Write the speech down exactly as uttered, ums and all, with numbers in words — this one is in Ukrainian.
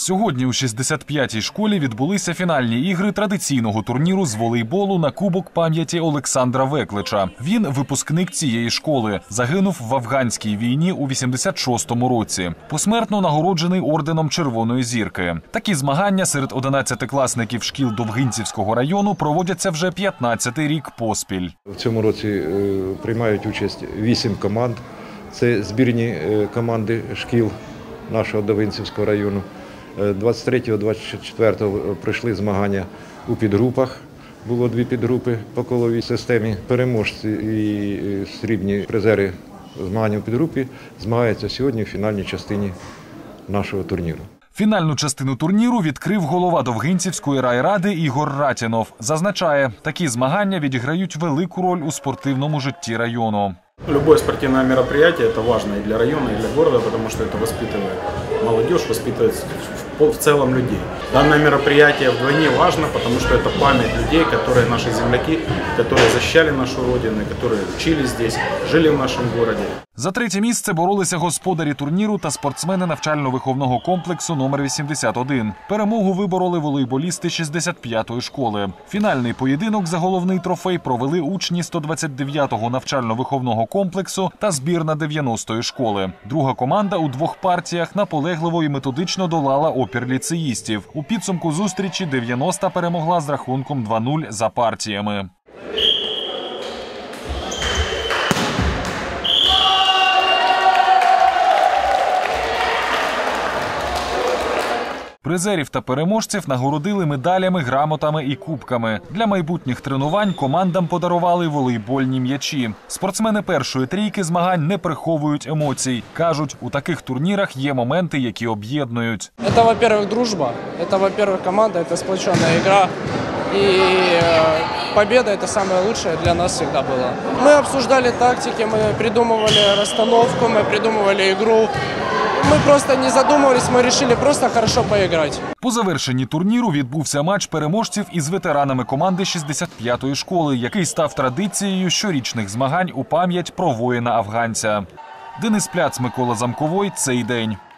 Сьогодні у шістдесят п'ятій школі відбулися фінальні ігри традиційного турніру з волейболу на Кубок пам'яті Олександра Веклича. Він випускник цієї школи. Загинув в афганській війні у вісімдесят шостому році. Посмертно нагороджений орденом Червоної зірки. Такі змагання серед одинадцятикласників шкіл Довгинцівського району проводяться вже п'ятнадцятий рік поспіль. В цьому році приймають участь вісім команд. Це збірні команди шкіл нашого Довгинцівського району. двадцять третього - двадцять четвертого пройшли змагання у підгрупах. Було дві підгрупи по коловій системі. Переможці і срібні призери змагань у підгрупі змагаються сьогодні в фінальній частині нашого турніру. Фінальну частину турніру відкрив голова Довгинцівської райради Ігор Ратінов. Зазначає, такі змагання відіграють велику роль у спортивному житті району. Любое спортивное мероприятие – это важно и для района, и для города, потому что это воспитывает молодежь, воспитывает в целом людей. Данное мероприятие вдвойне важно, потому что это память людей, которые наши земляки, которые защищали нашу родину, которые учились здесь, жили в нашем городе. За третє місце боролися господарі турніру та спортсмени навчально-виховного комплексу номер вісімдесят один. Перемогу вибороли волейболісти шістдесят п'ятої школи. Фінальний поєдинок за головний трофей провели учні сто двадцять дев'ятого навчально-виховного комплексу та збірна дев'яностої школи. Друга команда у двох партіях наполегливо і методично долала опір ліцеїстів. У підсумку зустрічі дев'яноста перемогла з рахунком два нуль за партіями. Призерів та переможців нагородили медалями, грамотами і кубками. Для майбутніх тренувань командам подарували волейбольні м'ячі. Спортсмени першої трійки змагань не приховують емоцій. Кажуть, у таких турнірах є моменти, які об'єднують. Це, во-первых, дружба, це, во-первых, команда, це сплочена гра. И победа – это самое лучшее для нас всегда было. Мы обсуждали тактики, мы придумывали расстановку, мы придумывали игру. Ми просто не задумувались, ми вирішили просто хорошо поіграти. По завершенні турніру відбувся матч переможців із ветеранами команди шістдесят п'ятої школи, який став традицією щорічних змагань у пам'ять про воїна-афганця. Денис Пляц, Микола Замковой. Цей день.